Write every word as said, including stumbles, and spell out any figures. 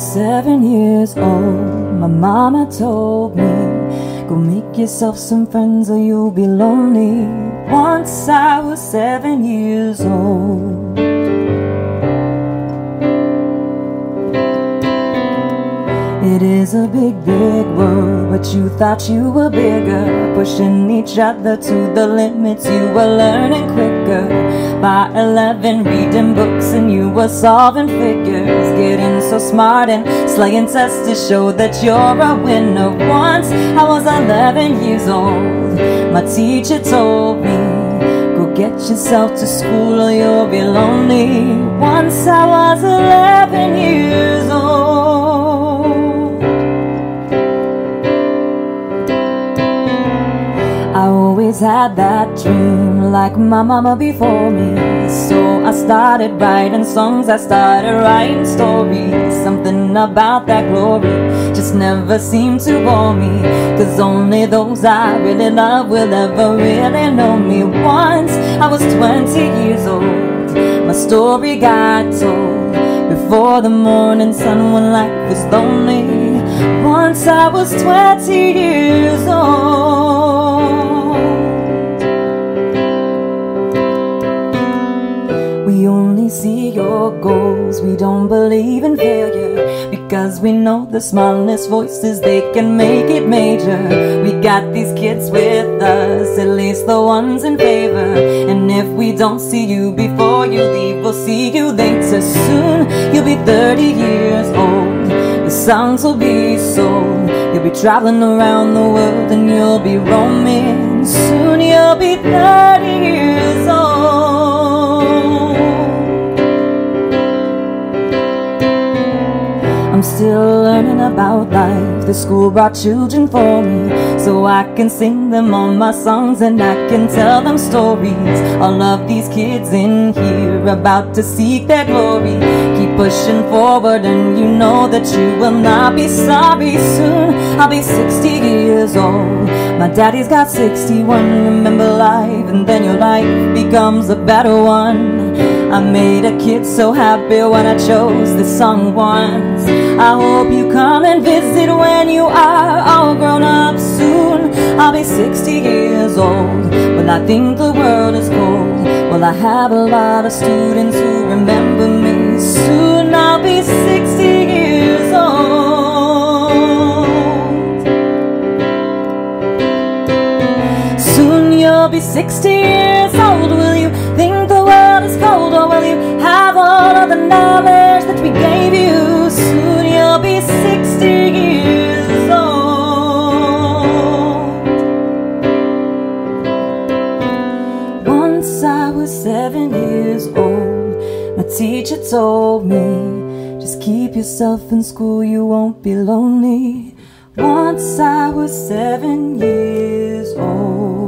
seven years old, my mama told me, go make yourself some friends or you'll be lonely. Once I was seven years old. It is a big, big world, but you thought you were bigger, pushing each other to the limits. You were learning quicker. By eleven, reading books and you were solving figures, getting so smart and slaying tests to show that you're a winner. Once I was eleven years old, my teacher told me, go get yourself to school or you'll be lonely. Once I was eleven years old. I always had that dream, like my mama before me. So I started writing songs, I started writing stories. Something about that glory just never seemed to bore me, 'cause only those I really love will ever really know me. Once I was twenty years old, my story got told before the morning sun when life was lonely. Once I was twenty years old. We only see your goals, we don't believe in failure, because we know the smallest voices, they can make it major. We got these kids with us, at least the ones in favor. And if we don't see you before you leave, we'll see you later. Soon you'll be thirty years old, your songs will be sold, you'll be traveling around the world and you'll be roaming. Soon you'll be thirty years old. I'm still learning about life. The school brought children for me, so I can sing them all my songs and I can tell them stories. All of these kids in here about to seek their glory. Keep pushing forward and you know that you will not be sorry. Soon I'll be sixty years old, my daddy's got sixty-one. Remember life and then your life becomes a better one. I made a kid so happy when I chose this song once. I hope you come and visit when you are all grown up. Soon I'll be sixty years old. Well, I think the world is cold. Well, I have a lot of students who remember me. Soon I'll be sixty years old. Soon you'll be sixty years old. Will you think the world is cold, or will you have all of the knowledge that we gave you? Soon you'll be sixty years old. Once I was seven years old, my teacher told me, just keep yourself in school, you won't be lonely. Once I was seven years old.